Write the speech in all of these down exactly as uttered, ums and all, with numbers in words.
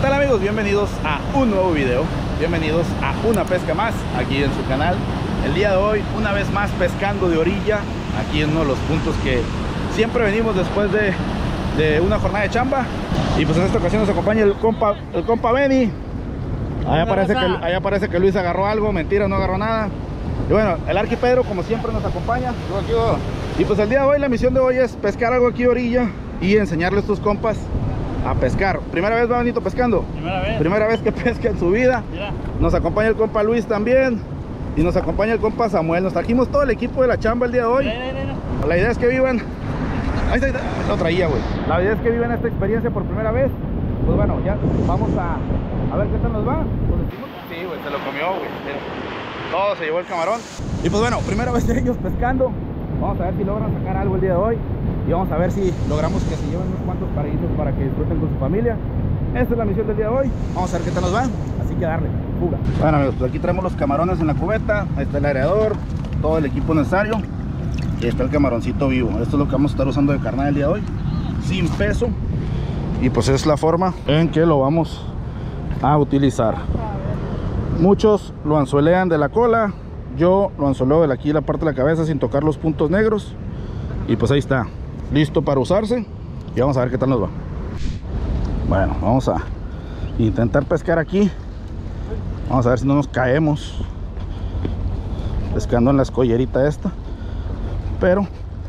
tal, amigos? Bienvenidos a un nuevo video, bienvenidos a una pesca más aquí en su canal. El día de hoy, una vez más pescando de orilla, aquí en uno de los puntos que siempre venimos después de, de una jornada de chamba. Y pues en esta ocasión nos acompaña el compa, el compa Benny. Allá parece, que, allá parece que Luis agarró algo, mentira, no agarró nada. Y bueno, el Arqui Pedro como siempre nos acompaña. Y pues el día de hoy, la misión de hoy es pescar algo aquí de orilla y enseñarle a estos compas a pescar. Primera vez va Benito pescando. Primera vez. Primera vez que pesca en su vida. Mira. Nos acompaña el compa Luis también. Y nos acompaña el compa Samuel. Nos trajimos todo el equipo de la chamba el día de hoy. No, no, no. La idea es que vivan. Ahí está, ahí está. Lo traía, güey. La idea es que vivan esta experiencia por primera vez. Pues bueno, ya vamos a, a ver qué tal nos va. Pues decimos que sí, güey. Se lo comió, güey. Todo se llevó el camarón. Y pues bueno, primera vez de ellos pescando. Vamos a ver si logran sacar algo el día de hoy. Y vamos a ver si logramos que se lleven unos cuantos paraísos para que disfruten con su familia. Esta es la misión del día de hoy. Vamos a ver qué tal nos va. Así que darle, fuga. Bueno, amigos, pues aquí traemos los camarones en la cubeta. Ahí está el aireador, todo el equipo necesario. Y está el camaroncito vivo. Esto es lo que vamos a estar usando de carnada el día de hoy, sin peso. Y pues es la forma en que lo vamos a utilizar. Muchos lo anzuelean de la cola. Yo lo anzueleo de aquí la parte de la cabeza sin tocar los puntos negros. Y pues ahí está, listo para usarse. Y vamos a ver qué tal nos va. Bueno, vamos a intentar pescar aquí. Vamos a ver si no nos caemos pescando en la escollerita esta. Pero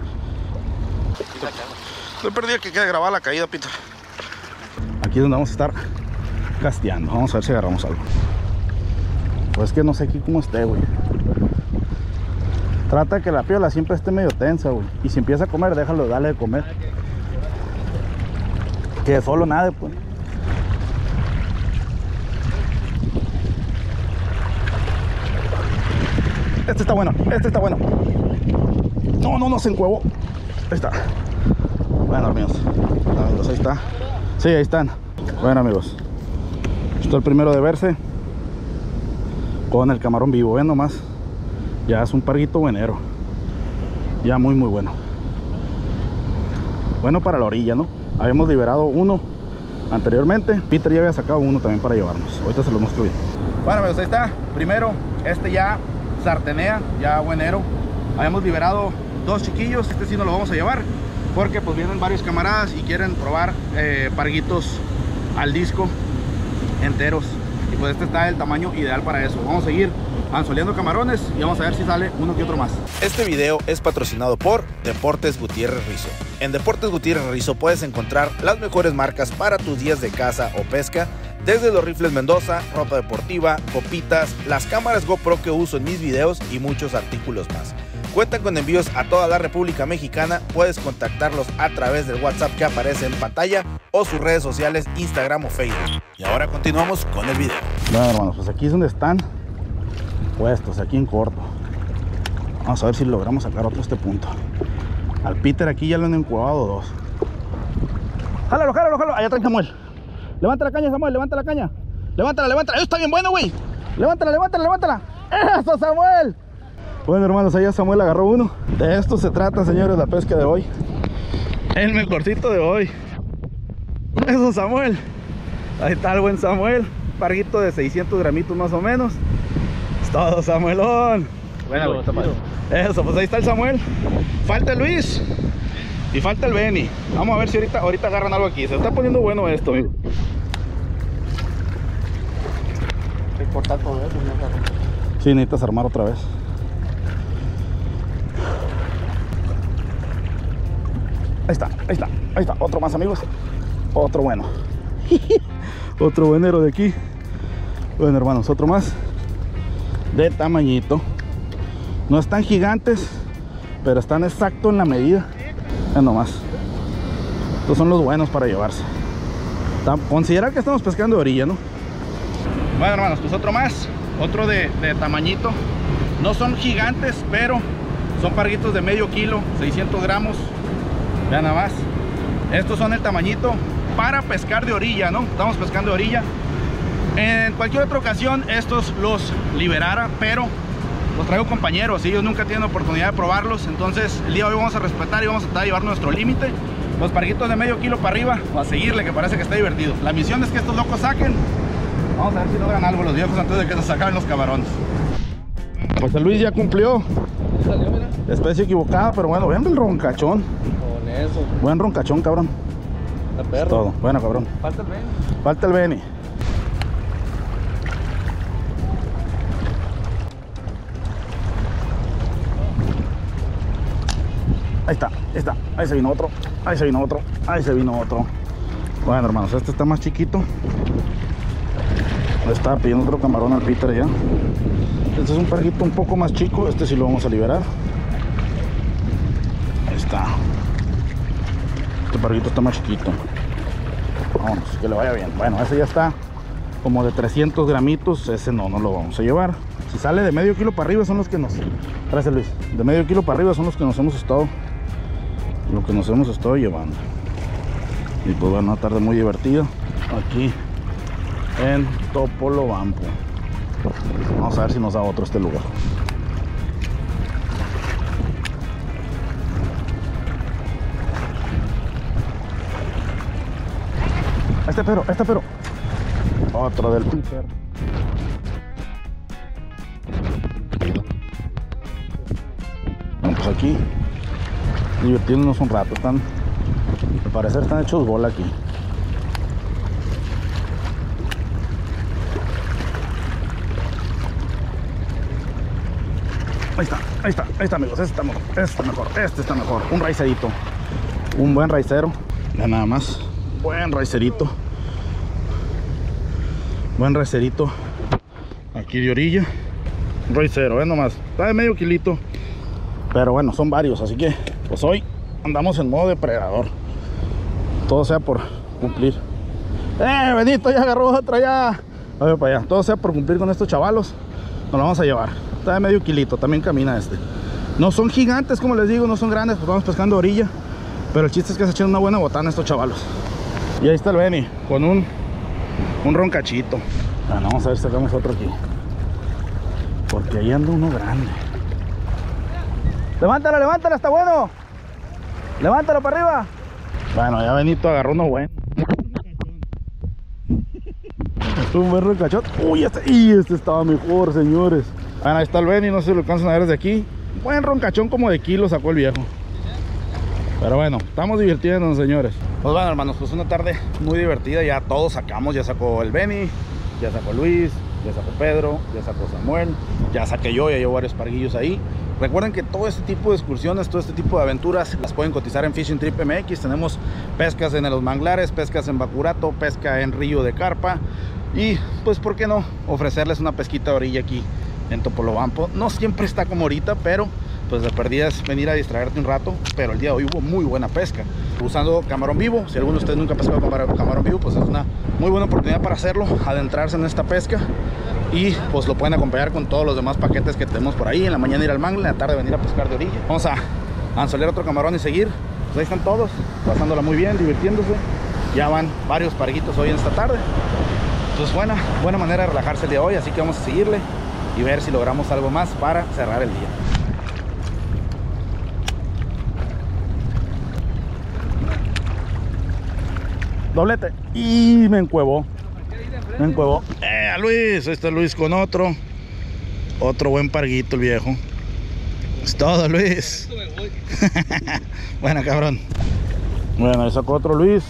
estoy perdido que quede grabada la caída, Peter. Aquí es donde vamos a estar casteando. Vamos a ver si agarramos algo. Pues es que no sé aquí cómo esté, güey. Trata de que la piola siempre esté medio tensa, güey. Y si empieza a comer, déjalo, dale de comer. Que solo nade, pues. Este está bueno, este está bueno. No, no, no se encuevó. Ahí está. Bueno, amigos. Amigos, ahí está. Sí, ahí están. Bueno, amigos. Esto es el primero de verse. Con el camarón vivo, ven nomás. Ya es un parguito buenero. Ya muy muy bueno. Bueno para la orilla, ¿no? Habíamos liberado uno anteriormente. Peter ya había sacado uno también para llevarnos. Ahorita se los muestro bien. Bueno, amigos, ahí está. Primero, este ya sartenea, ya buenero. Habíamos liberado dos chiquillos. Este sí nos lo vamos a llevar porque pues vienen varios camaradas y quieren probar eh, parguitos al disco enteros. Y pues este está el tamaño ideal para eso. Vamos a seguir anzueleando camarones y vamos a ver si sale uno que otro más. Este video es patrocinado por Deportes Gutiérrez Rizo. En Deportes Gutiérrez Rizo puedes encontrar las mejores marcas para tus días de caza o pesca, desde los rifles Mendoza, ropa deportiva, copitas, las cámaras GoPro que uso en mis videos y muchos artículos más. Cuentan con envíos a toda la República Mexicana. Puedes contactarlos a través del WhatsApp que aparece en pantalla o sus redes sociales, Instagram o Facebook. Y ahora continuamos con el video. Bueno, hermanos, pues aquí es donde están puestos, aquí en corto. Vamos a ver si logramos sacar otro a este punto. Al Peter aquí ya lo han encuevado dos. Jálalo, jálalo, jálalo. Allá trae Samuel. Levanta la caña, Samuel, levanta la caña. Levántala, levántala. Eso está bien bueno, güey. Levántala, levántala, levántala. ¡Eso, Samuel! Bueno, hermanos, allá Samuel agarró uno. De esto se trata, señores, la pesca de hoy. El mejorcito de hoy. Eso, Samuel. Ahí está el buen Samuel. Parguito de seiscientos gramitos más o menos. Es todo, Samuelón. Bueno, eso, pues ahí está el Samuel. Falta el Luis. Y falta el Benny. Vamos a ver si ahorita, ahorita agarran algo aquí. Se está poniendo bueno esto, amigo. Hay que cortar todo eso, ¿no? Sí, necesitas armar otra vez. Ahí está, ahí está, ahí está. Otro más, amigos. Otro bueno. Otro buenero de aquí. Bueno, hermanos, otro más. De tamañito. No están gigantes, pero están exacto en la medida. Vean nomás. Estos son los buenos para llevarse. Considera que estamos pescando de orilla, ¿no? Bueno, hermanos, pues otro más. Otro de, de tamañito. No son gigantes, pero son parguitos de medio kilo, seiscientos gramos. Vean nada más. Estos son el tamañito para pescar de orilla, ¿no? Estamos pescando de orilla. En cualquier otra ocasión estos los liberara, pero los traigo compañeros y ellos nunca tienen oportunidad de probarlos. Entonces el día de hoy vamos a respetar y vamos a tratar de llevar nuestro límite. los parguitos de medio kilo para arriba, o a seguirle, que parece que está divertido. La misión es que estos locos saquen. Vamos a ver si logran algo los viejos antes de que nos acaben los camarones. José Luis ya cumplió. Salió, mira. Especie equivocada, pero bueno, vean el roncachón. Con eso. Buen roncachón, cabrón. La perro. Todo, bueno, cabrón. Falta el Benny. Falta el Benny. Ahí está, ahí está, ahí se vino otro, ahí se vino otro, ahí se vino otro. Bueno, hermanos, este está más chiquito. Le estaba pidiendo otro camarón al Peter ya. Este es un parguito un poco más chico, este sí lo vamos a liberar. Ahí está. Este parguito está más chiquito. Vámonos, que le vaya bien. Bueno, ese ya está como de trescientos gramitos, ese no, no lo vamos a llevar. Si sale de medio kilo para arriba son los que nos... Gracias, Luis. De medio kilo para arriba son los que nos hemos estado... Lo que nos hemos estado llevando. Y pues bueno, una tarde muy divertida aquí en Topolobampo. Vamos a ver si nos da otro este lugar. Este pero, este pero. Otro del Peter. Bueno, pues aquí divirtiéndonos un rato. Están, al parecer están hechos bola aquí. Ahí está, ahí está, ahí está, amigos. Este está mejor, este está mejor, este está mejor. Un raicerito, un buen raicero. Ya nada más, buen raicerito. Buen raicerito aquí de orilla. Un raicero, eh, nomás. Está de medio kilito. Pero bueno, son varios, así que pues hoy andamos en modo depredador. Todo sea por cumplir. ¡Eh, Benito! Ya agarró otra ya. A ver para allá. Todo sea por cumplir con estos chavalos. Nos lo vamos a llevar. Está de medio kilito, también camina este. No son gigantes, como les digo, no son grandes, pues vamos pescando a orilla. Pero el chiste es que se echan una buena botana estos chavalos. Y ahí está el Benny, con un Un roncachito. Bueno, vamos a ver si sacamos otro aquí. Porque ahí anda uno grande. Levántalo, levántalo, está bueno. Levántalo para arriba. Bueno, ya Benito agarró uno bueno. Un buen roncachón. Uy, este, y este estaba mejor, señores. Bueno, ahí está el Benny, no sé si lo alcanzan a ver desde aquí. Buen roncachón, como de kilo sacó el viejo. Pero bueno, estamos divirtiéndonos, señores. Pues bueno, hermanos, pues una tarde muy divertida. Ya todos sacamos, ya sacó el Benny, ya sacó Luis, ya sacó Pedro, ya sacó Samuel, ya saqué yo, ya llevo varios parguillos ahí. Recuerden que todo este tipo de excursiones, todo este tipo de aventuras las pueden cotizar en Fishing Trip M X. Tenemos pescas en los manglares, pescas en bacurato, pesca en río de carpa. Y pues, ¿por qué no ofrecerles una pesquita a orilla aquí en Topolobampo? No siempre está como ahorita, pero pues de perdida es venir a distraerte un rato. Pero el día de hoy hubo muy buena pesca usando camarón vivo. Si alguno de ustedes nunca ha pescado con camarón vivo, pues es una muy buena oportunidad para hacerlo, adentrarse en esta pesca. Y pues lo pueden acompañar con todos los demás paquetes que tenemos por ahí. En la mañana ir al mangle, en la tarde venir a pescar de orilla. Vamos a anzuelar otro camarón y seguir. Pues ahí están todos, pasándola muy bien, divirtiéndose. Ya van varios parguitos hoy en esta tarde. Entonces buena, buena manera de relajarse el día de hoy. Así que vamos a seguirle y ver si logramos algo más para cerrar el día. Doblete. Y me encuevó. Me encuevó. Eh, a Luis. Este es Luis con otro. Otro buen parguito el viejo. Es todo, Luis. Bueno, cabrón. Bueno, ahí sacó otro Luis,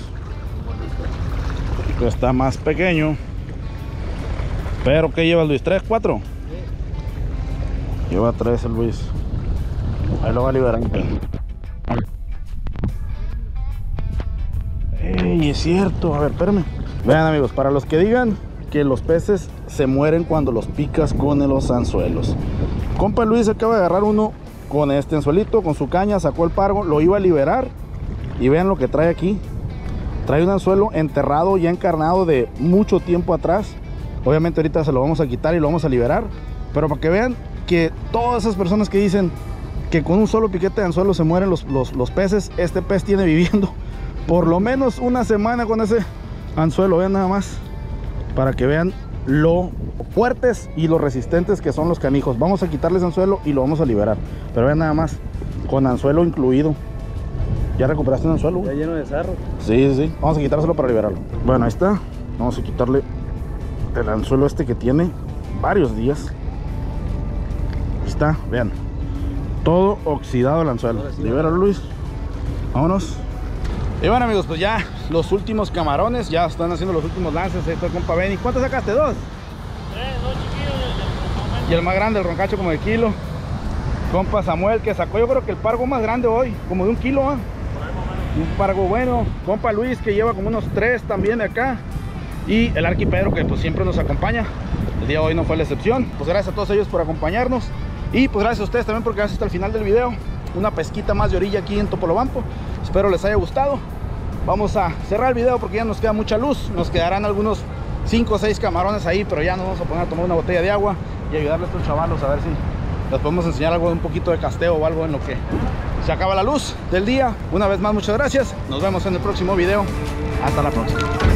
que está más pequeño. Pero ¿qué lleva el Luis? ¿Tres, cuatro? Lleva tres el Luis. Ahí lo va a liberar. Ey, es cierto. A ver, espérame. Vean, amigos, para los que digan que los peces se mueren cuando los picas con los anzuelos, compa Luis acaba de agarrar uno con este anzuelito, con su caña, sacó el pargo, lo iba a liberar. Y vean lo que trae aquí. Trae un anzuelo enterrado, ya encarnado de mucho tiempo atrás. Obviamente ahorita se lo vamos a quitar y lo vamos a liberar. Pero para que vean que todas esas personas que dicen que con un solo piquete de anzuelo se mueren los, los, los peces, este pez tiene viviendo por lo menos una semana con ese anzuelo. Vean nada más, para que vean lo fuertes y lo resistentes que son los canijos. Vamos a quitarles anzuelo y lo vamos a liberar. Pero vean nada más, con anzuelo incluido. ¿Ya recuperaste el anzuelo? Ya lleno de sarro. Sí, sí, sí. Vamos a quitárselo para liberarlo. Bueno, ahí está. Vamos a quitarle el anzuelo este que tiene varios días. Ahí está, vean. Todo oxidado el anzuelo. Libéralo, Luis. Vámonos. Y bueno, amigos, pues ya los últimos camarones. Ya están haciendo los últimos lances. Ahí está el compa Benny. ¿Cuántos sacaste? ¿Dos? Tres, dos chiquillos. Y el más grande, el roncacho, como de kilo. Compa Samuel, que sacó yo creo que el pargo más grande hoy, como de un kilo, ¿eh? Un pargo bueno. Compa Luis, que lleva como unos tres también de acá. Y el Arqui Pedro, que pues siempre nos acompaña. El día de hoy no fue la excepción. Pues gracias a todos ellos por acompañarnos. Y pues gracias a ustedes también por quedarse hasta el final del video. Una pesquita más de orilla aquí en Topolobampo. Espero les haya gustado. Vamos a cerrar el video porque ya nos queda mucha luz. Nos quedarán algunos cinco o seis camarones ahí, pero ya nos vamos a poner a tomar una botella de agua y ayudarle a estos chavalos a ver si les podemos enseñar algo de un poquito de casteo o algo en lo que se acaba la luz del día. Una vez más, muchas gracias. Nos vemos en el próximo video. Hasta la próxima.